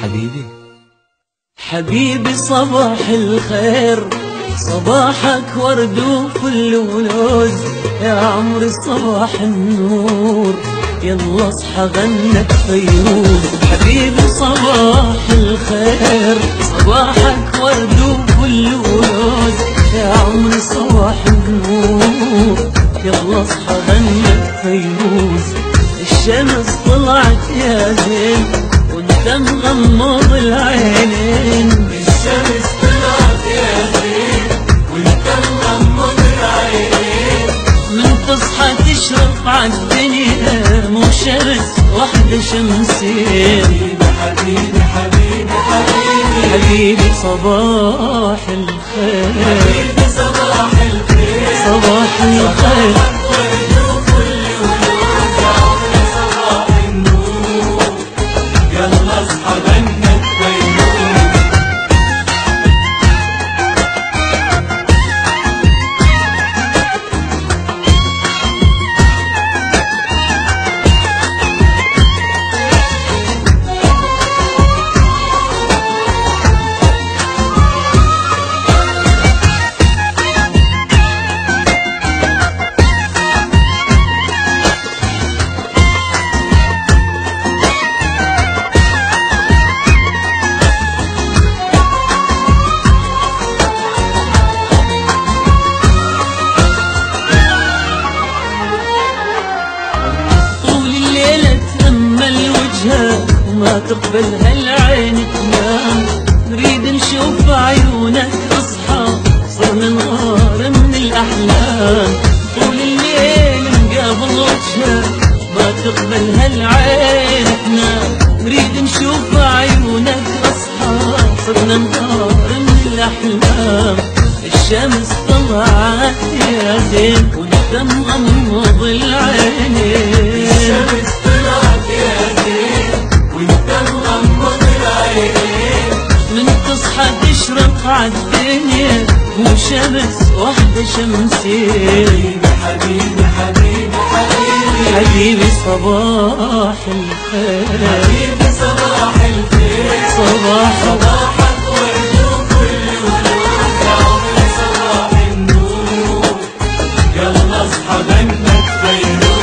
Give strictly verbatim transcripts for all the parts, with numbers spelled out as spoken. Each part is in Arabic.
حبيبي حبيبي صباح الخير، صباحك ورد وفل ولوز، يا عمري صباح النور، يلا اصحى غنك فيروز. حبيبي صباح الخير، صباحك ورد وفل ولوز، يا عمري صباح النور، يلا اصحى غنك فيروز. الشمس طلعت يا زين وانت مغمض العينين، الشمس طلعت يا زين وانت مغمض العينين. من تصحى تشرق عالدنيا مو شمس وحدة شمسين. حبيبي حبيبي حبيبي حبيبي صباح الخير، حبيبي صباح الخير، صباح الخير. ورد وفل ولوز، يا عمري صباح النور، يلا اصحى غنك فيروز. وما تقبل هالعين تنام، نريد نشوف عيونك تصحى، صرنا نغار من الأحلام. طول الليل نقابل وجهك، ما تقبل هالعين تنام، نريد نشوف عيونك تصحى، صرنا نغار من الأحلام. الشمس طلعت يا زين وانت مغمض العينين، الشمس طلعت يا زين وانت مغمض العينين. من تصحى تشرق عالدنيا مو شمس وحدة شمسين. حبيبي حبيبي حبيبي حبيبي صباح الخير، حبيبي صباح الخير، صباح صباحك ورد وفل ولوز، يا عمري صباح النور، يلا اصحى غنك فيروز.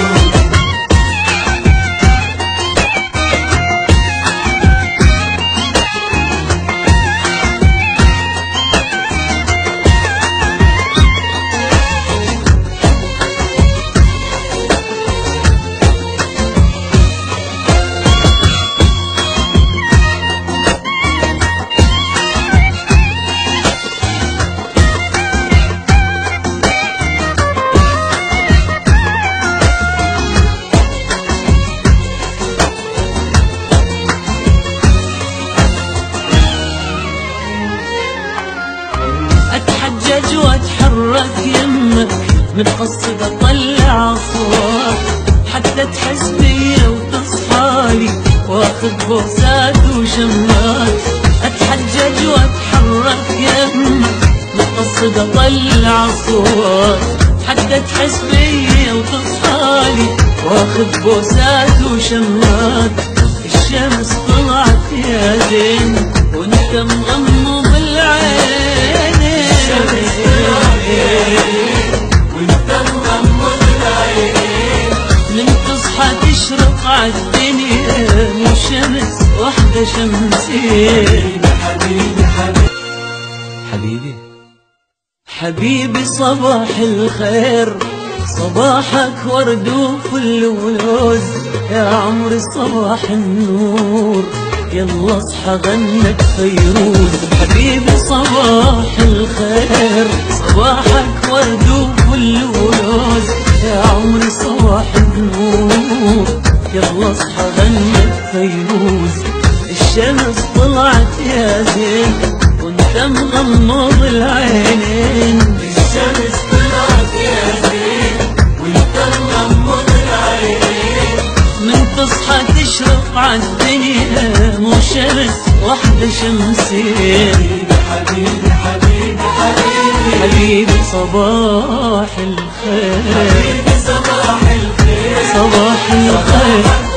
اتحجج واتحرك يمك، متقصد اطلع اصوات، حتى تحس بيا وتصحالي، واخذ بوسات وشمات. اتحجج واتحرك يمك، متقصد اطلع اصوات، حتى تحس بيا وتصحالي، واخذ بوسات وشمات. الشمس طلعت يا زين وانت مغمض العين، الشمس طلعت يا زين وانت مغمض العينين. من تصحى تشرق عالدنيا مو شمس وحدة شمسين. حبيبي حبيبي حبيبي حبيبي صباح الخير، صباحك ورد وفل ولوز، يا عمري صباح النور، يلا اصحى غنك فيروز. حبيبي صباح الخير، صباحك ورد وفل ولوز، يا عمري صباح النور، يلا اصحى غنك فيروز. الشمس طلعت يا زين وانت مغمض العينين، الشمس طلعت يا زين وانت مغمض العينين. من تصحى تشرق عالدنيا مو شمس وحدة شمسين. حبيبي حبيبي حبيبي حبيبي صباح الخير، حبيبي صباح الخير، صباح الخير.